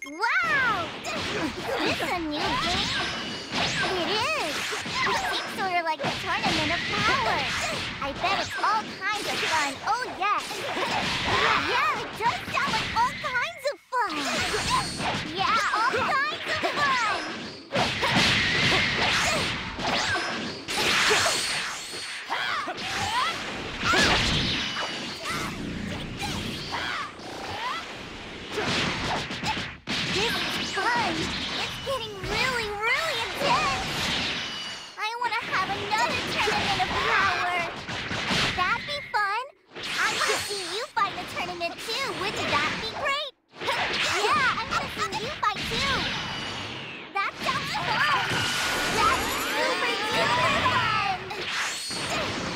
Wow! Is this a new game? It is! It seems sort of like a tournament of power. I bet it's all kinds of fun. Oh, yes! Yeah, it does sound like all kinds of fun! Yeah, all kinds of fun! This is fun! It's getting really, really intense! I want to have another tournament of power! That'd be fun! I want to see you fight in a tournament too! Wouldn't that be great? Yeah, I want to see you fight too! That sounds fun! That's super duper fun!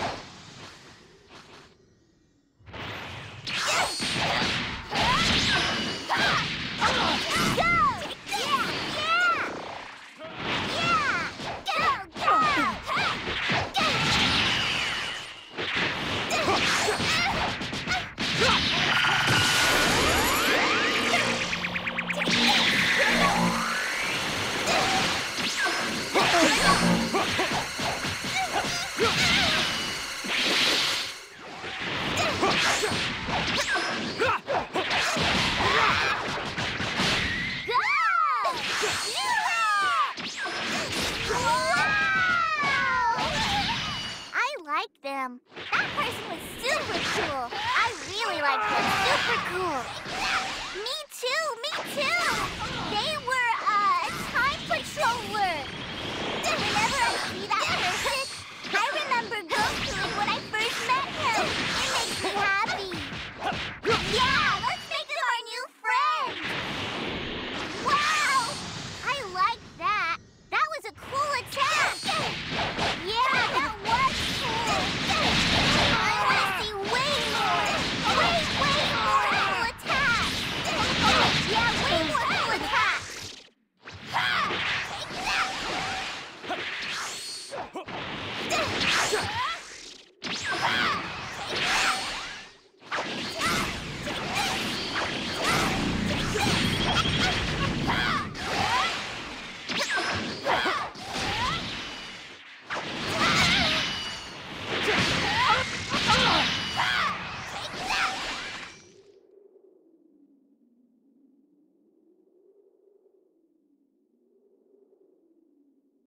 Them. That person was super cool. I really liked him. Super cool.